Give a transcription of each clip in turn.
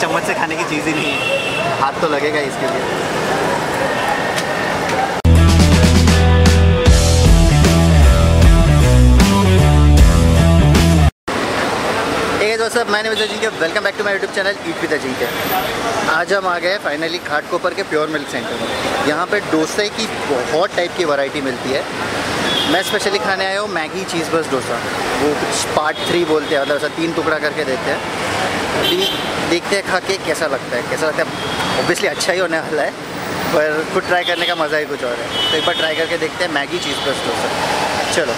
चम्मच से खाने की चीज़ ही नहीं है, हाथ तो लगेगा इसके लिए। दोस्तों मैंने Ajinkya, welcome back to my YouTube channel eat with Ajinkya. आज हम आ गए फाइनली घाटकोपर के प्योर मिल्क सेंटर में। यहाँ पे डोसे की बहुत टाइप की वैरायटी मिलती है। मैं स्पेशली खाने आया हूँ मैगी चीज़ बस डोसा, वो कुछ पार्ट 3 बोलते हैं, मतलब ऐसा 3 टुकड़ा करके देते हैं। अभी देखते हैं खा के कैसा लगता है। ऑब्वियसली अच्छा ही होने वाला है, पर खुद ट्राई करने का मज़ा ही कुछ और है। तो एक बार ट्राई करके देखते हैं मैगी चीज़ बस डोसा। चलो।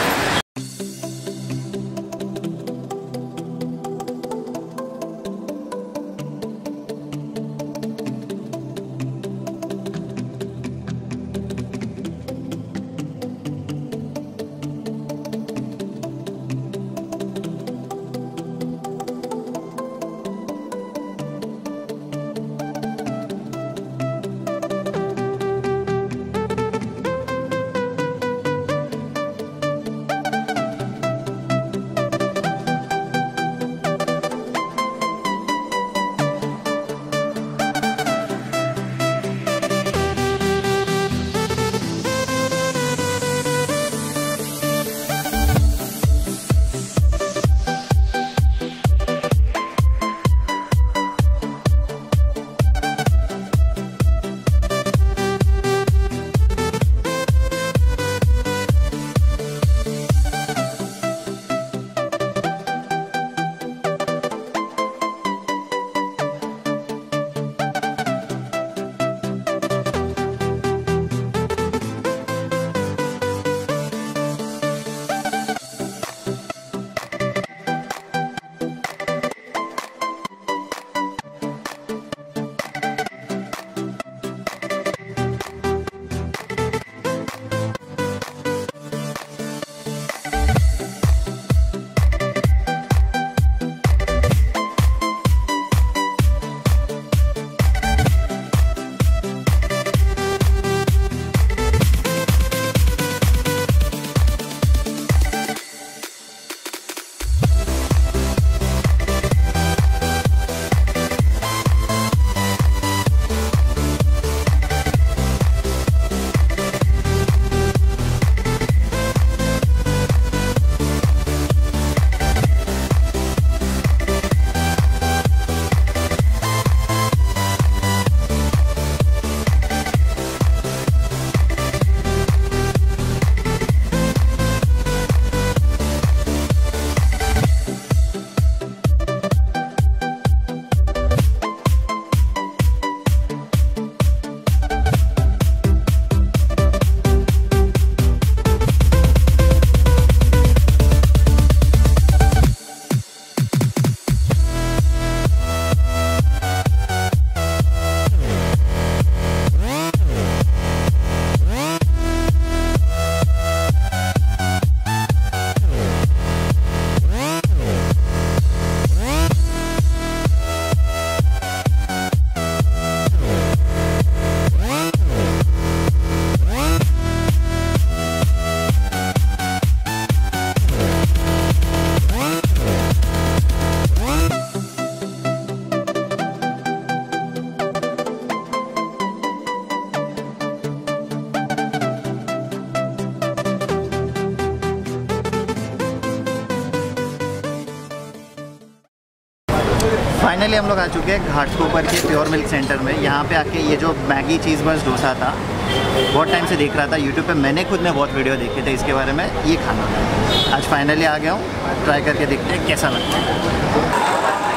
फाइनली हम लोग आ चुके हैं घाटकोपर के प्योर मिल्क सेंटर में। यहाँ पे आके ये जो मैगी चीज़ बस डोसा था, बहुत टाइम से देख रहा था यूट्यूब पे, मैंने खुद ने बहुत वीडियो देखे थे इसके बारे में, ये खाना था। आज फाइनली आ गया हूँ, ट्राई करके देखते हैं कैसा लगता है।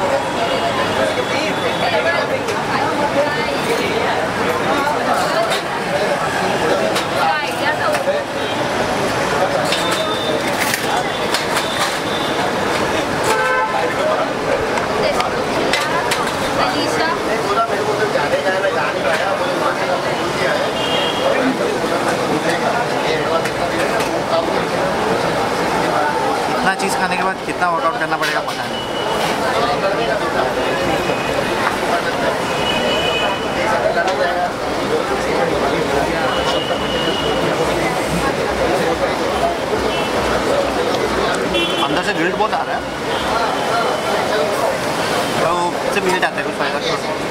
इतना चीज़ खाने के बाद कितना वर्कआउट करना पड़ेगा पता नहीं। अंदर से ग्रिल्ड बहुत आ रहा है, तो से पीछे जाते हैं कुछ फायदा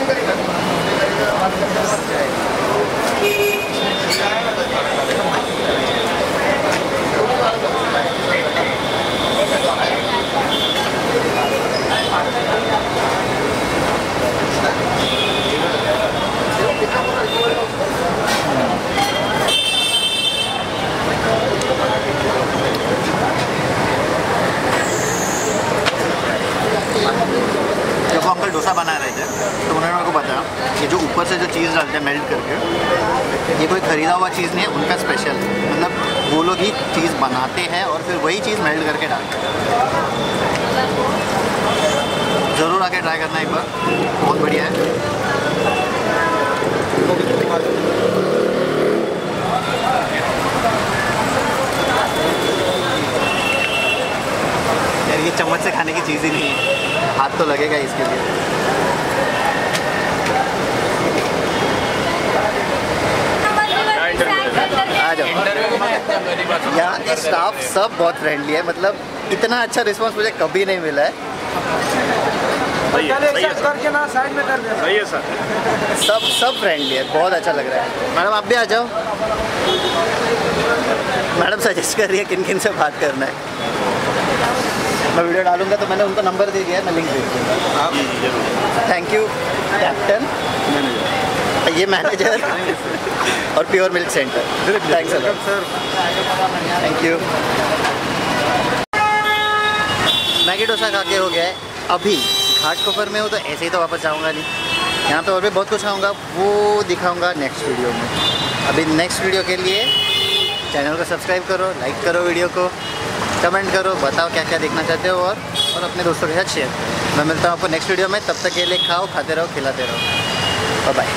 जब वो अंकल डोसा बना रहे थे तो उन्होंने मेरे को बताया कि जो ऊपर से जो चीज़ डालते हैं मेल्ट करके, ये कोई ख़रीदा हुआ चीज़ नहीं है, उनका स्पेशल है। मतलब वो लोग ही चीज़ बनाते हैं और फिर वही चीज़ मेल्ट करके डालते हैं। ज़रूर आके ट्राई करना एक बार, बहुत बढ़िया है। यार ये चम्मच से खाने की चीज़ ही नहीं है, हाथ तो लगेगा इसके लिए। आ जाओ। यहाँ के स्टाफ सब बहुत फ्रेंडली है, मतलब इतना अच्छा रिस्पांस मुझे कभी नहीं मिला है। सही है सर। सब फ्रेंडली है, बहुत अच्छा लग रहा है। मैडम आप भी आ जाओ। मैडम सजेस्ट कर रही है किन किन से बात करना है। मैं वीडियो डालूंगा तो मैंने उनको नंबर दे दिया है, मैं लिंक भेज दूँगा। थैंक यू कैप्टन, ये मैनेजर और pure milk centre. Thanks sir. Thank you. Maggi dosa खा के हो गया है। अभी घाटकोपर में हूँ तो ऐसे ही तो वापस जाऊँगा नहीं, यहाँ पे और भी बहुत कुछ खाऊँगा, वो दिखाऊँगा नेक्स्ट वीडियो में। अभी नेक्स्ट वीडियो के लिए चैनल को सब्सक्राइब करो, लाइक करो, वीडियो को कमेंट करो, बताओ क्या क्या देखना चाहते हो और अपने दोस्तों के साथ शेयर करो। मैं मिलता हूँ आपको नेक्स्ट वीडियो में, तब तक के लिए खाओ, खाते रहो, खिलाते रहो। Bye bye.